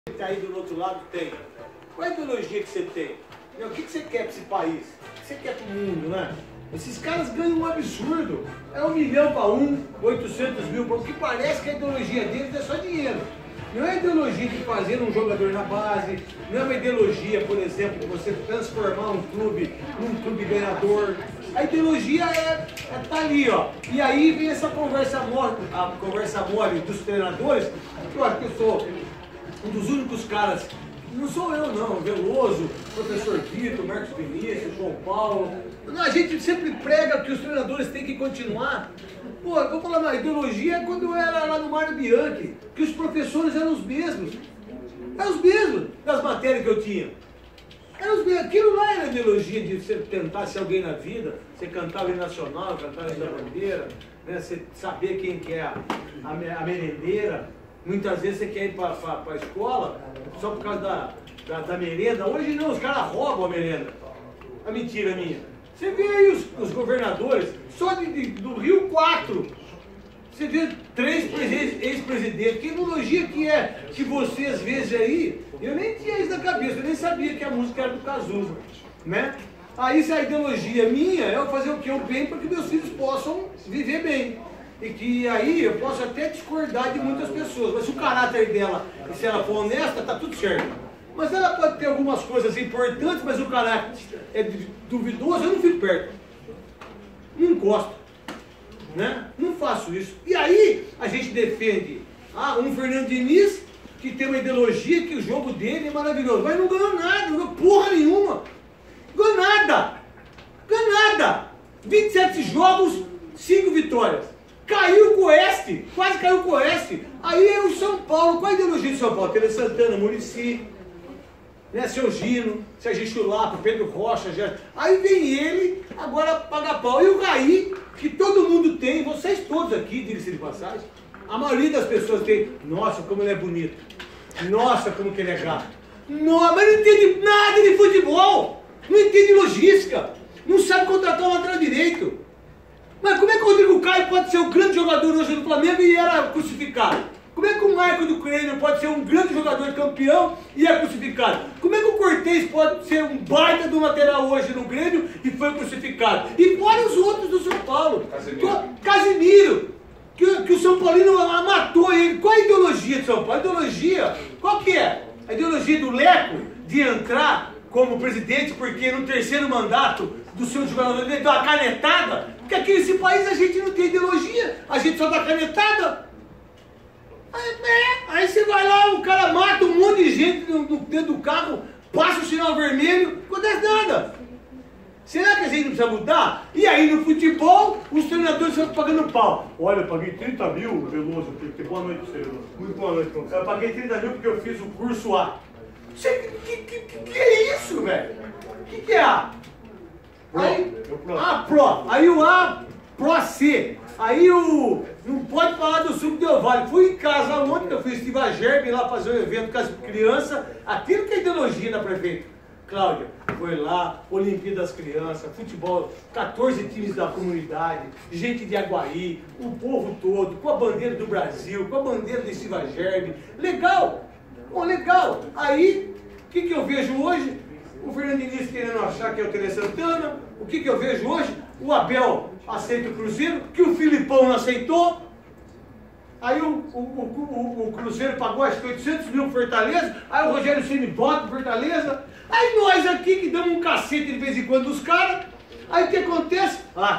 Está aí do outro lado, tem. Qual é a ideologia que você tem? O que você quer para esse país? O que você quer para o mundo, né? Esses caras ganham um absurdo. É 1 milhão para um, 800 mil para um, que parece que a ideologia deles é só dinheiro. Não é a ideologia de fazer um jogador na base, não é uma ideologia, por exemplo, de você transformar um clube num clube ganhador. A ideologia é tá ali, ó. E aí vem essa conversa mole, a conversa mole dos treinadores. Eu acho que eu sou um dos únicos caras, não sou eu não, Veloso, professor Vitor, Marcos Vinícius, João Paulo. A gente sempre prega que os treinadores têm que continuar. Pô, eu vou falar, a ideologia é quando eu era lá no Mário Bianchi, que os professores eram os mesmos. Eram os mesmos das matérias que eu tinha. Eram os mesmos. Aquilo lá era ideologia de você tentar ser alguém na vida, você cantar o hino nacional, cantar o hino da bandeira, né? Você saber quem que é a merendeira. Muitas vezes você quer ir para a escola só por causa da merenda. Hoje não, os caras roubam a merenda. A mentira minha. Você vê aí os governadores, só do Rio 4. Você vê 3 ex-presidentes. Que ideologia que é que você às vezes aí, eu nem tinha isso na cabeça, eu nem sabia que a música era do Cazuza, né? Aí se a ideologia minha é eu fazer o que? O bem para que meus filhos possam viver bem. E que aí eu posso até discordar de muitas pessoas, mas se o caráter dela, se ela for honesta, tá tudo certo. Mas ela pode ter algumas coisas importantes, mas o caráter é duvidoso, eu não fico perto. Não encosto, né? Não faço isso. E aí a gente defende um Fernando Diniz que tem uma ideologia que o jogo dele é maravilhoso, mas não ganhou nada, não ganhou porra nenhuma. Ganhou nada. Ganhou nada. 27 jogos, 5 vitórias. Caiu com o Oeste, quase caiu com o Oeste. Aí é o São Paulo, qual a ideologia de São Paulo? Tele Santana, Muricy, né, Seu Gino, Sérgio Chulapa, Pedro Rocha, já. Aí vem ele, agora paga pau. E o Raí, que todo mundo tem, vocês todos aqui, diga-se de passagem, a maioria das pessoas tem, nossa, como ele é bonito, nossa, como que ele é gato. Nossa, mas não entende nada de futebol, não entende logística, não sabe contratar um lateral direito. Mas como é que o Rodrigo Caio pode ser um grande jogador hoje do Flamengo e era crucificado? Como é que o Marco do Grêmio pode ser um grande jogador campeão e é crucificado? Como é que o Cortez pode ser um baita do lateral hoje no Grêmio e foi crucificado? E fora os outros do São Paulo. Casimiro, que o São Paulino matou ele. Qual a ideologia de São Paulo? A ideologia, qual que é? A ideologia do Leco de entrar como presidente porque no terceiro mandato do seu jogador ele deu uma canetada? Porque aqui nesse país a gente não tem ideologia, a gente só dá canetada. Aí você vai lá, o cara mata um monte de gente dentro do carro, passa o sinal vermelho, não acontece nada. Será que a gente não precisa mudar? E aí no futebol, os treinadores estão pagando pau. Olha, eu paguei 30 mil, Veloso, porque boa noite, Veloso. Muito boa noite, eu paguei 30 mil porque eu fiz o curso A. Que é isso, velho? Que é A? Aí, Pro. Aí o A, Pro C. Aí não pode falar do Suco Del Vale. Fui em casa ontem, eu fui estive a Gerbe lá fazer um evento com as crianças. Aquilo que é ideologia da prefeita. Cláudia, foi lá, Olimpíada das Crianças, futebol, 14 times da comunidade, gente de Aguaí, o povo todo, com a bandeira do Brasil, com a bandeira de Silva Gerbe. Legal! Bom, legal. Aí, o que eu vejo hoje? O Fernando Diniz querendo achar que é o Tele Santana. O que eu vejo hoje? O Abel aceita o Cruzeiro, que o Filipão não aceitou. Aí o Cruzeiro pagou acho que 800 mil pro Fortaleza. Aí o Rogério Ceni bota pro Fortaleza. Aí nós aqui que damos um cacete de vez em quando dos caras. Aí o que acontece?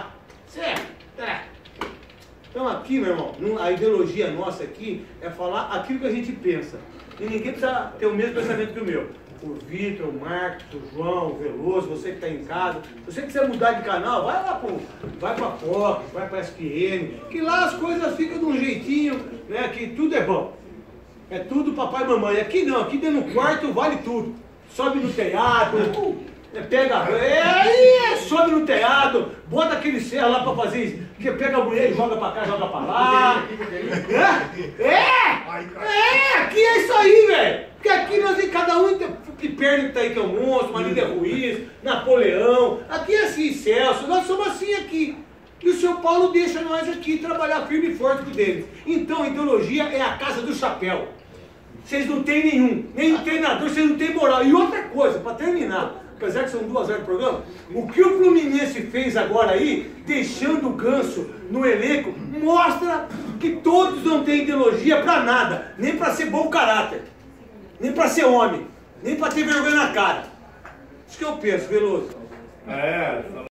Então aqui, meu irmão, a ideologia nossa aqui é falar aquilo que a gente pensa. E ninguém precisa ter o mesmo pensamento que o meu. O Vitor, o Marcos, o João, o Veloso, você que está em casa. Se você quiser mudar de canal, vai lá vai para a Fox, vai para a SPN, que lá as coisas ficam de um jeitinho, né, que tudo é bom. É tudo papai e mamãe. Aqui não, aqui dentro do quarto vale tudo. Sobe no telhado, sobe no telhado, bota aquele serra lá para fazer isso, que pega a mulher e joga para cá, joga para lá. Aqui é isso aí, velho. Porque aqui nós cada um tem perna que tá aí que é um monstro, Marília Ruiz, Napoleão. Aqui é assim, Celso, nós somos assim aqui. E o São Paulo deixa nós aqui trabalhar firme e forte com o deles. Então a ideologia é a casa do chapéu. vocês não têm nenhum. Nem treinador, vocês não têm moral. E outra coisa, para terminar, apesar que são 2 horas de programa, o que o Fluminense fez agora aí, deixando o Ganso no elenco, mostra que todos não têm ideologia para nada. Nem para ser bom caráter, nem para ser homem, nem para ter vergonha na cara. Isso que eu penso, Veloso.